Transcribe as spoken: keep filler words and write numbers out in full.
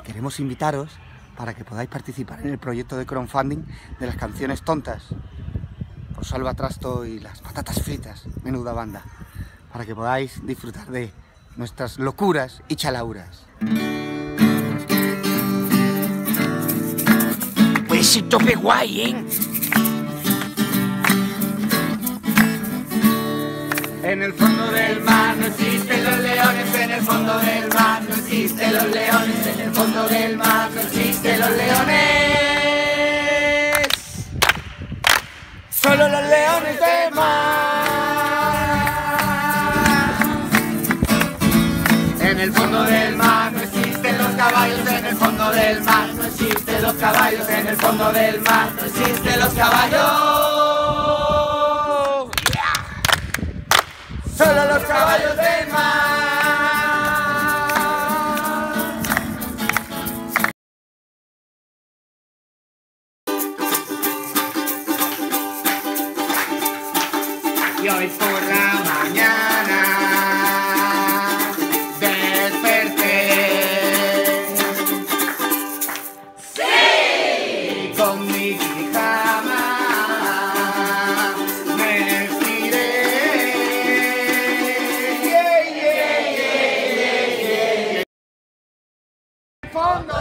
queremos invitaros para que podáis participar en el proyecto de crowdfunding de las canciones tontas por Salva Trasto y las patatas fritas, menuda banda, para que podáis disfrutar de nuestras locuras y chalauras. Puede ser tope guay, ¿eh? En el fondo del mar no existen los leones, en el fondo del mar no existen los leones, en el fondo del mar no existen los leones, solo los leones del mar. En el fondo del mar no existen los caballos, en el fondo del mar no existen los caballos, en el fondo del mar no existen los caballos. Solo los caballos del mar. Y hoy por la mañana desperté. ¡Sí! Con mi pijama me estiré. Fondo